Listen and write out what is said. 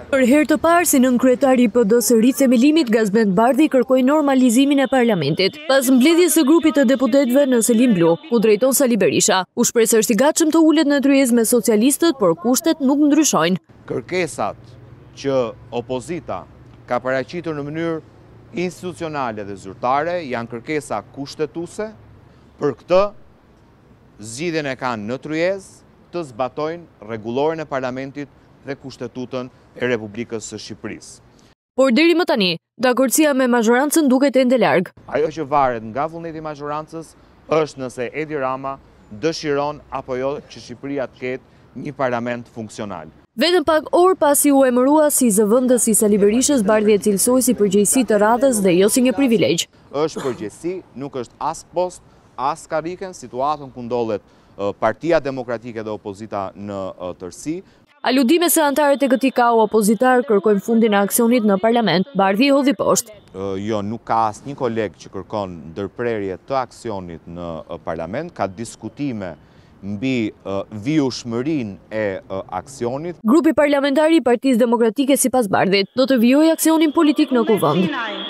Për herë të parë, si nënkryetari i PD-s së rithemelimit, Gazmend Bardhi kërkoi normalizimin e parlamentit. Pas mbledhjes së grupit të deputetëve në Selim Blu, ku drejton Sali Berisha, u shpreh se është i gatshëm të ulet në tryezë me socialistët, por kushtet nuk ndryshojnë. Kërkesat që opozita ka paraqitur në mënyrë institucionale dhe zyrtare janë kërkesa kushtetuese, për këtë zgjidhjen e kanë në tryezë të zbatojnë rregulloren e parlamentit dhe Kushtetutën e Republikës së Shqipërisë. Por deri më tani, dakordësia me mazhorancën duket ende larg. Ajo që varet nga vullneti i mazhorancës është nëse Edi Rama dëshiron apo jo që Shqipëria të ketë një parlament funksional. Vetëm pak orë pasi u emërua si zëvendës i Sali Berishës, Bardhi e cilësoi si përgjegjësi të radhës dhe jo si një privilegj. Është përgjegjësi, nuk është as post, as karriken, situatën ku ndodhet Partia Demokratike dhe opozita në tërësi. Aludime se antarët e këtij KO opozitar kërkojnë fundin e aksionit në parlament, Bardhi hodhi poshtë. Jo, nuk ka asnjë koleg që kërkon ndërprerje të aksionit në parlament, ka diskutime mbi vijueshmërinë e aksionit. Grupi parlamentar i Partisë Demokratike sipas Bardhit do të vijojë aksionin politik në kuvend.